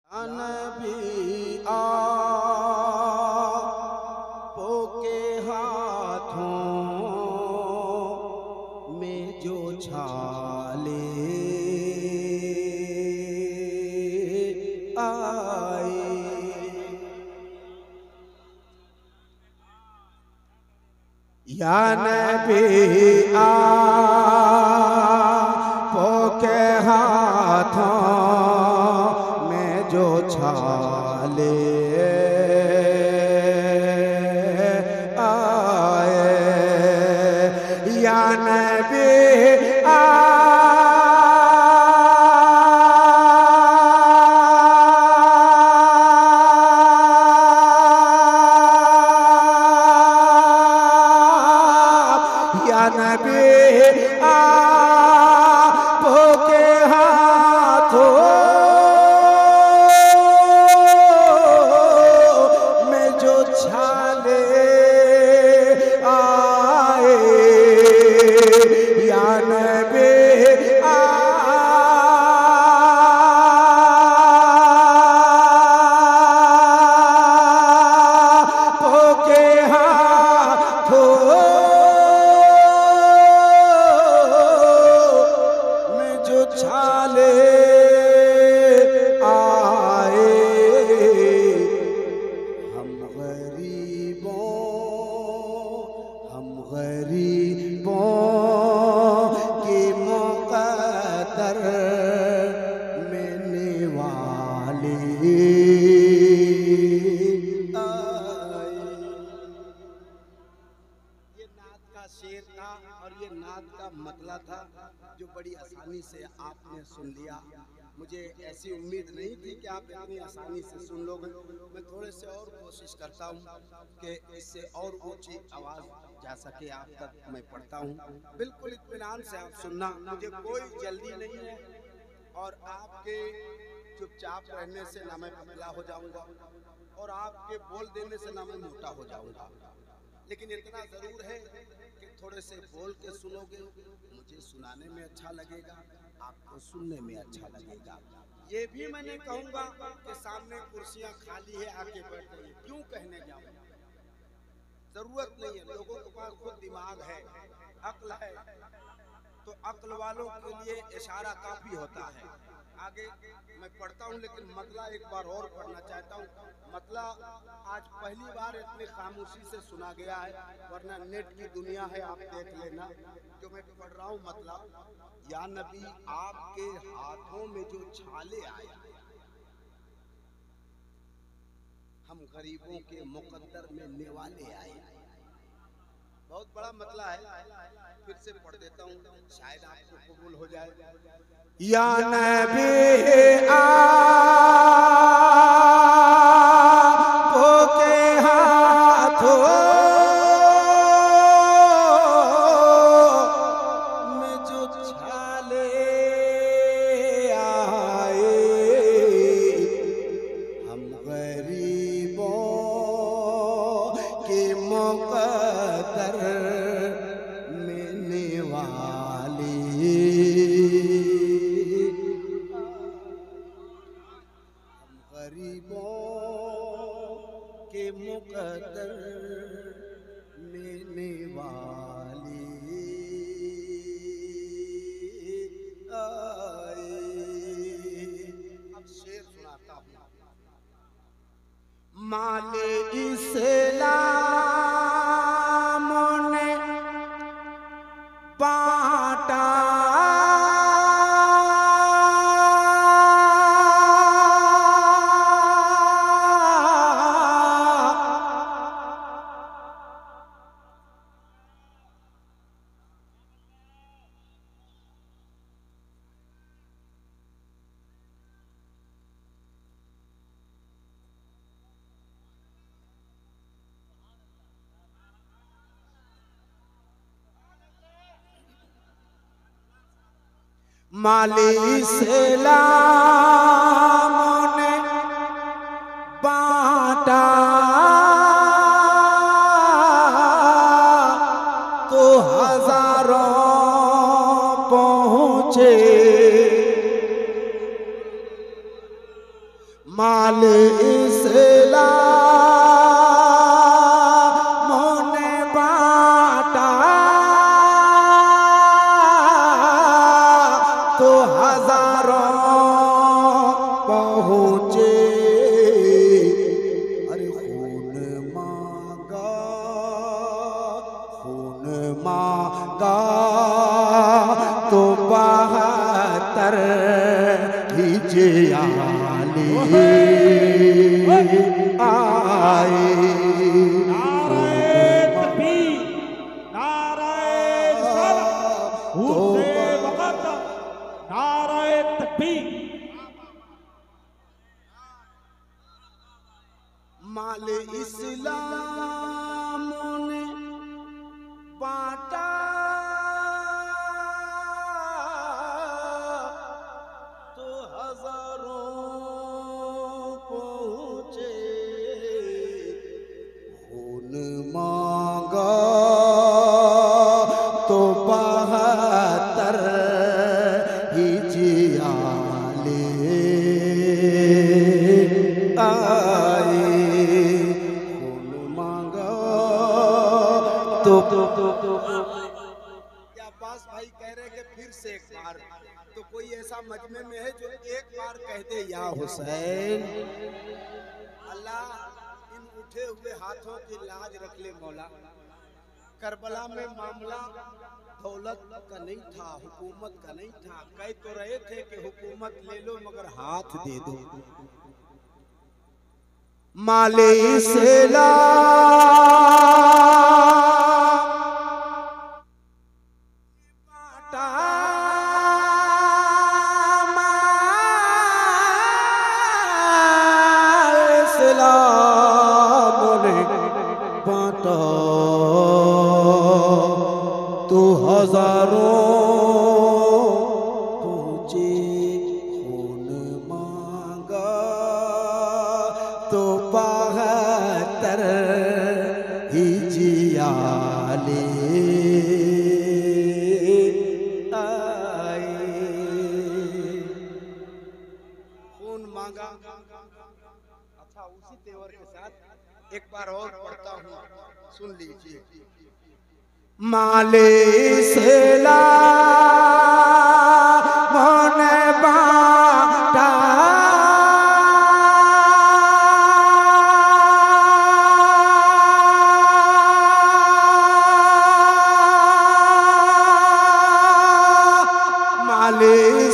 नबी आपो के हाथों में जो छाले आए, या नबी आपो के हाथों जो छाले आए, या नबी या नबी आपो के हाथों शेर था और ये नात का मतला था जो बड़ी आसानी से आपने सुन लिया। मुझे ऐसी उम्मीद नहीं थी कि आप इतनी आसानी से सुन लोगे। मैं थोड़े से और कोशिश करता हूँ कि इससे और ऊंची आवाज़ जा सके आप तक मैं पढ़ता हूँ। बिल्कुल इत्मीनान से आप सुनना, मुझे कोई जल्दी नहीं है और आपके चुपचाप रहने से ना मैं पतला हो जाऊँगा और आपके बोल देने से ना मैं मोटा हो जाऊँगा, लेकिन इतना ज़रूर है कि थोड़े से बोल के सुनोगे, मुझे सुनाने में अच्छा लगेगा, आपको सुनने में अच्छा लगेगा। ये भी मैंने कहूँगा कि सामने कुर्सियाँ खाली है, आके बैठ जाइए। क्यों कहने जाऊँ? ज़रूरत नहीं है, लोगों के पास खुद दिमाग है, अक्ल है, तो अक्ल वालों के लिए इशारा काफ़ी होता है। आगे मैं पढ़ता हूँ, लेकिन मतला एक बार और पढ़ना चाहता हूँ। मतला आज पहली बार इतनी खामोशी से सुना गया है, वरना नेट की दुनिया है, आप देख लेना। जो मैं पढ़ रहा हूँ मतला, या नबी आपके हाथों में जो छाले आए, हम गरीबों के मुकद्दर में निवाले आए। बहुत बड़ा मतला है, फिर से पढ़ देता हूँ, शायद आपको कबूल हो जाए। या नबी आपो के हाथों में जो छाले आए, हम गरीबों के मुकद्दर में निवाले, गरीबों के मुकद्दर में निवाले आए। अब शेर सुनाता हूँ। माले इस्लाम ने बांटा माले इस्लाम ने बांटा तो हजारों पहुँचे, माल इस्लाम ने बांटा तो हजारों पहुंचे। अरे खून मांगा तो 72 हिजयाले आए। माल इस्लाम ने बांटा तो हजारों पहुंचे। खून मांगा तो 72 हिजयाले आए। क्या अब्बास भाई कह रहे कि फिर से एक बार, तो कोई ऐसा मजमे में है जो एक बार कह दे या हुसैन। अल्लाह इन उठे हुए हाथों की लाज रख ले मौला। करबला में मामला दौलत का नहीं था, हुकूमत का नहीं था। कह तो रहे थे कि हुकूमत ले लो मगर हाथ दे दो। माले बांटा तो हजारों पहुंचे। खून मांगा तो 72 हिजयाले आए। खून मांगा। अच्छा, उसी तेवर के साथ एक बार और पढ़ता हूँ, सुन लीजिए। माले इस्लाम ने बांटा माले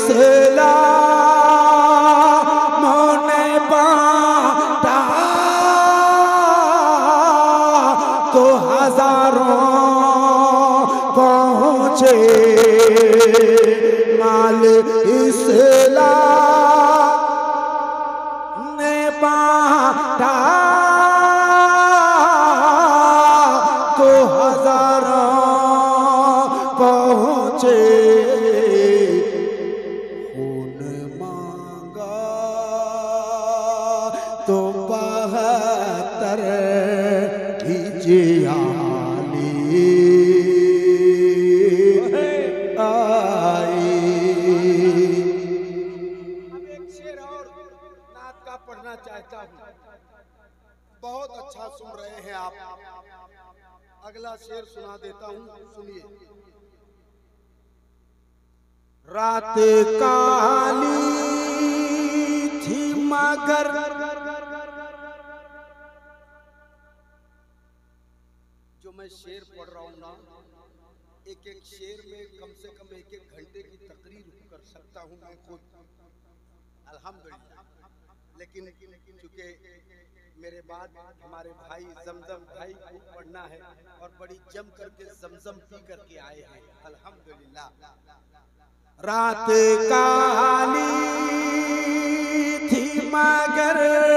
इस्लाम ने बांटा तो हजारों पहुंचे। माल इस्लाम ने बांटा तो हजारों पहुंचे। खून मांगा तो 72 हिजयाले आए। अब एक शेर और नात का पढ़ना चाहता हूँ। बहुत अच्छा सुन रहे हैं आप। अगला शेर सुना देता हूँ, सुनिए। रात काली थी मगर जो मैं शेर पढ़ रहा हूँ ना, एक एक शेर में कम से कम 1-1 घंटे की तकरीर कर सकता हूँ मैं खुद, अल्हम्दुलिल्लाह। लेकिन चूंकि मेरे बाद हमारे भाई जमजम भाई को पढ़ना है और बड़ी जम करके जमजम पी करके आए हैं, अल्हम्दुलिल्लाह। रात काली थी मगर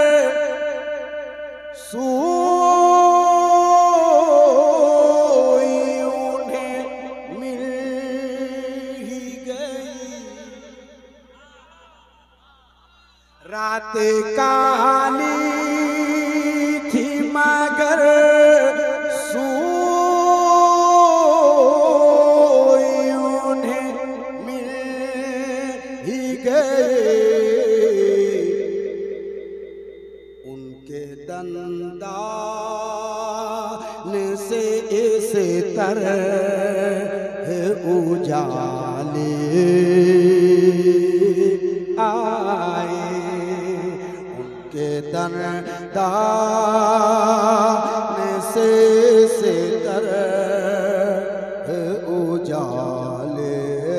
सोई उन्हें मिल ही गई। रात काली थी मगर सोई उन्हें मिल ही गए। उनके दंदान से इस तरह उजाले आए, उनके दंदान से इस तरह उजाले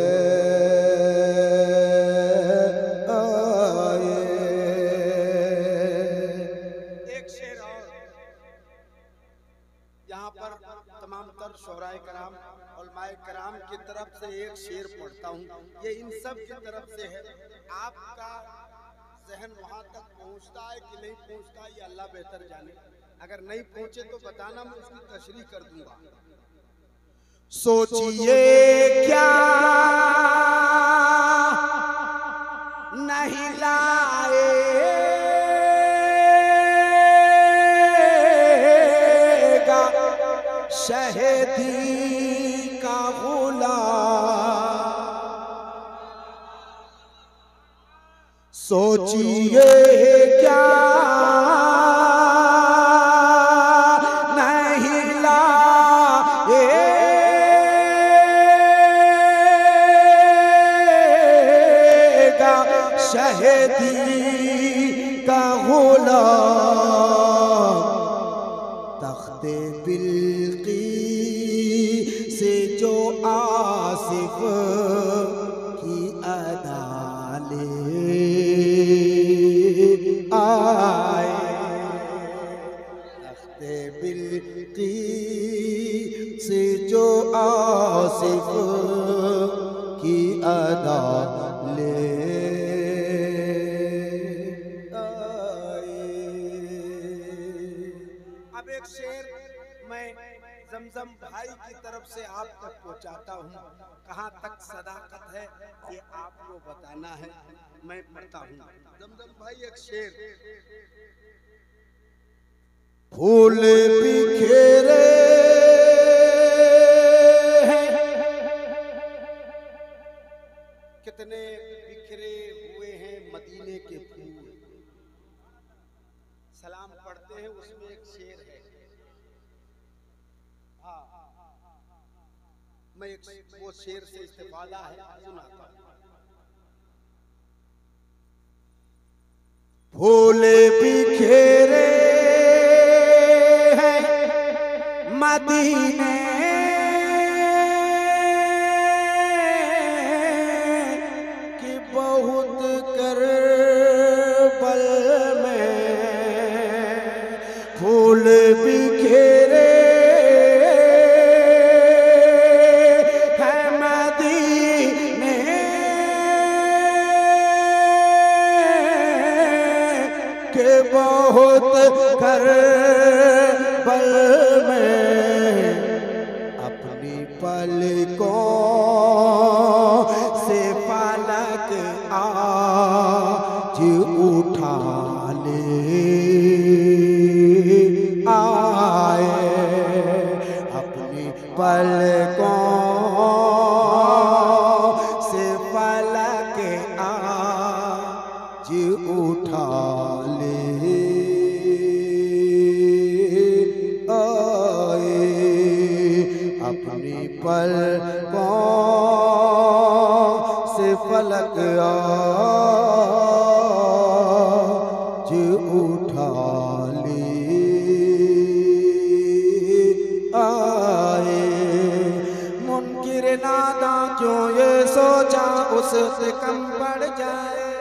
आए। एक शेर और यहाँ पर तमाम तर शोहराए कराम उलमाए कराम की तरफ से एक शेर पढ़ता हूँ। ये इन सब की तरफ से है। आपका जहन वहाँ तक पहुँचता है कि नहीं पहुँचता, ये अल्लाह बेहतर जाने। अगर नहीं पहुँचे तो बताना, मैं उसकी तशरीह कर दूंगा। सोचिए क्या नहीं लाएगा शहीदी का गुलाम। सोचिए क्या नहीं लाएगा शहीदी का गुलाम। तख्ते बिल्कीस से जो आसिफ की अदा ले आए, तख्ते बिल्कीस से जो आसिफ की अदा ले आए। अब एक शेर मैं जमजम भाई की तरफ से आप तक पहुंचाता हूँ। कहाँ तक सदाकत है ये आपको बताना है। मैं पढ़ता हूँ। जमजम भाई एक शेर। फूल बिखेरे हैं, कितने बिखरे हुए हैं मदीने के फूल। सलाम पढ़ते हैं, उसमें एक शेर है। मैं एक वो शेर से इस्तेफादा है सुनाता हूं। फूल बिखेरे हैं मदीने की बहुत करबल में, फूल बिखेरे बहुत करबल में अपनी पलकों से पलक आज उठा ले आए, अपनी पलकों से पलक आज उठा ले आए, अपनी पलकों से फलक आज उठा ले आए। मुनकिर नादा क्यों ये सोचा उससे कम पड़ जाए,